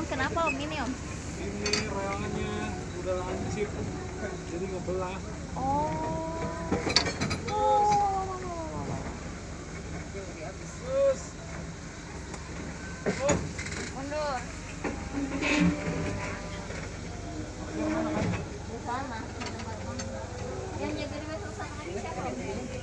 Kenapa Om ini Om? Ini rewangannya udah hancur, jadi ngebelah. Oh. Terus, oh, Mundur. Di sana, di tempat kamu. Yang jaga di wesel sana lagi siapa Om?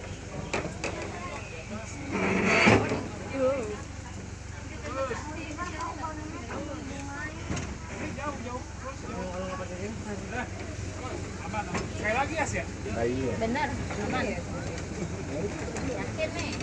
ini jauh. Terus udah, aman. Sekali lagi ya? Bener, aman. Yakin nih.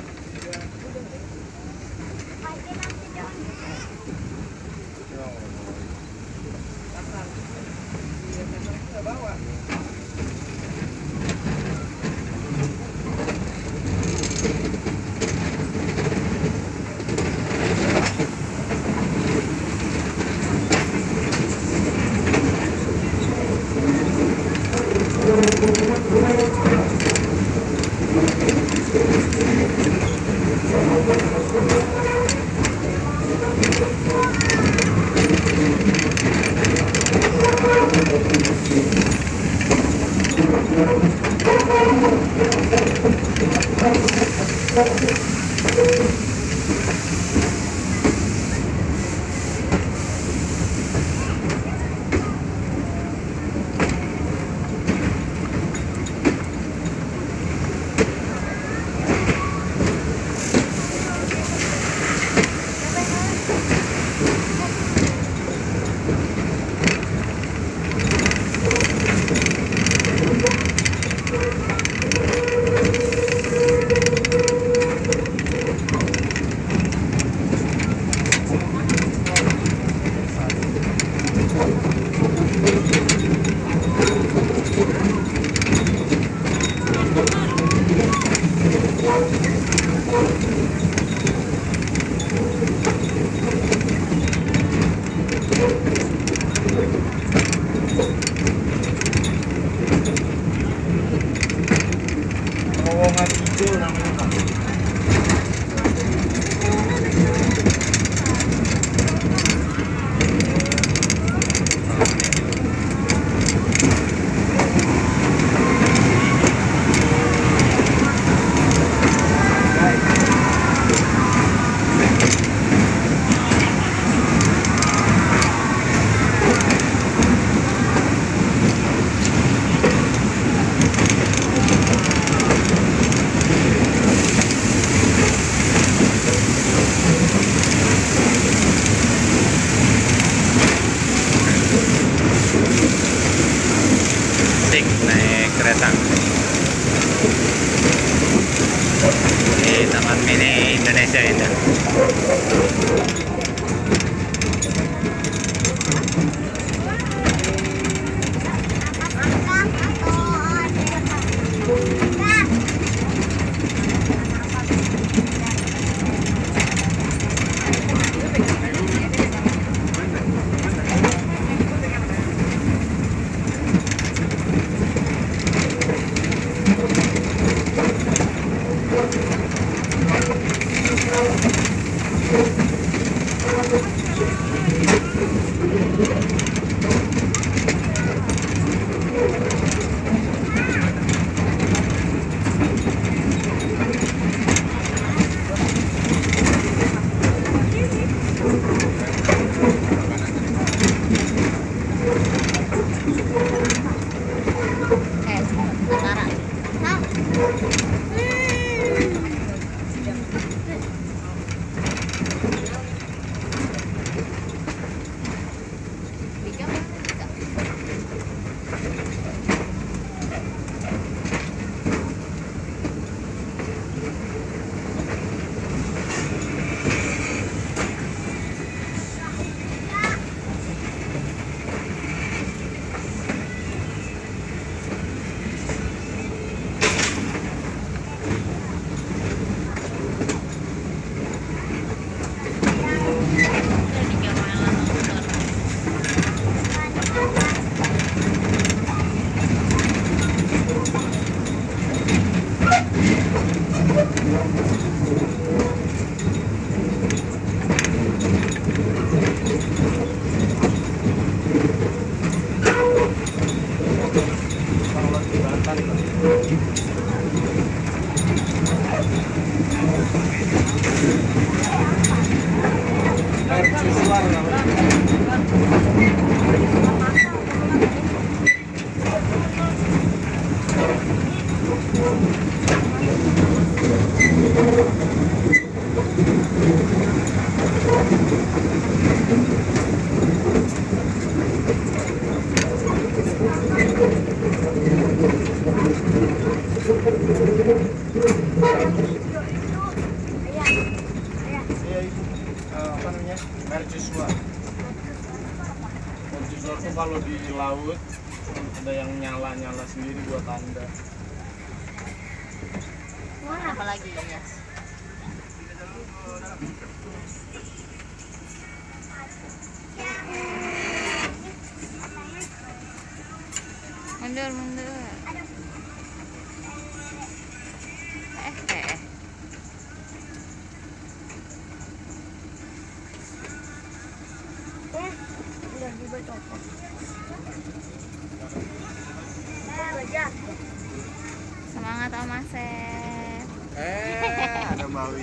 Terowongan hijau namanya Pak. Asik naik kereta di Taman Mini Indonesia ini. Sementara. Nah. Tiga mana bisa? Mercusuar namanya. Iya itu apa namanya? Mercusuar. Mercusuar tuh kalau di laut ada yang nyala-nyala sendiri buat tanda. Apa lagi ya? Mundur, mundur. Udah dibaca. Semangat Om Asep. Ada Mawi.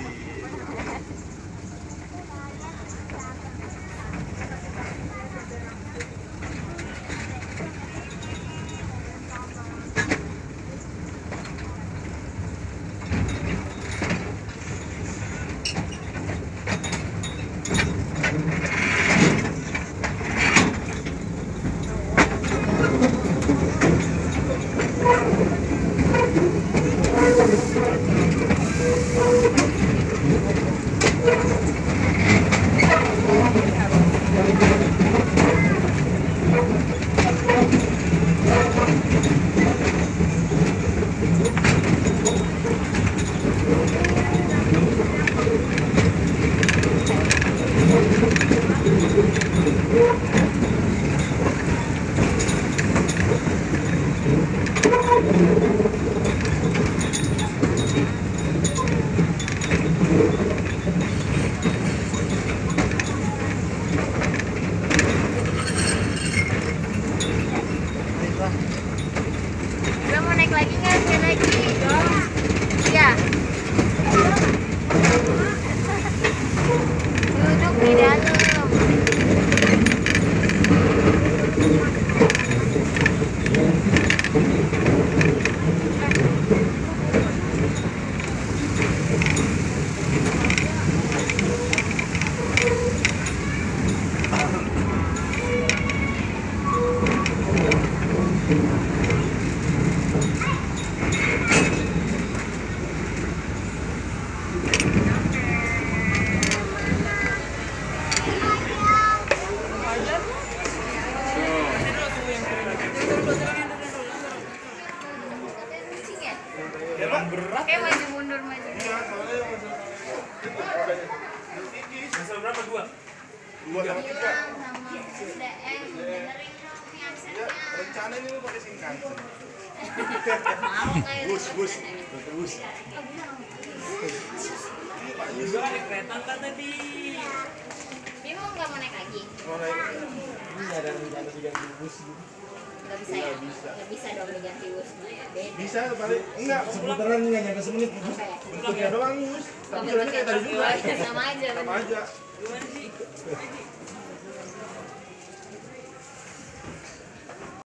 Udah mau naik lagi nggak? Naik lagi. Iya. Duduk di dalam. Emang berat. Kayak maju mundur maju. Iya, soalnya yang masuk. Masuk berapa? Dua sama tiga. Sama SDM, benerin dong nih Ya, absennya. rencana ini lu pakai Shinkansen. Mau kayak Bus. Juga ada kereta kan tadi. Bingung nggak mau naik lagi? Mau naik. Ini ada rencana diganti bus. Nggak bisa ya? Nggak bisa dong diganti bus. Beda. Bisa balik. Enggak, seputaran nggak nyampe semenit. Bentuknya doang bus. Tapi jalannya kayak tadi juga. Sama aja. Sama aja. Gimana sih?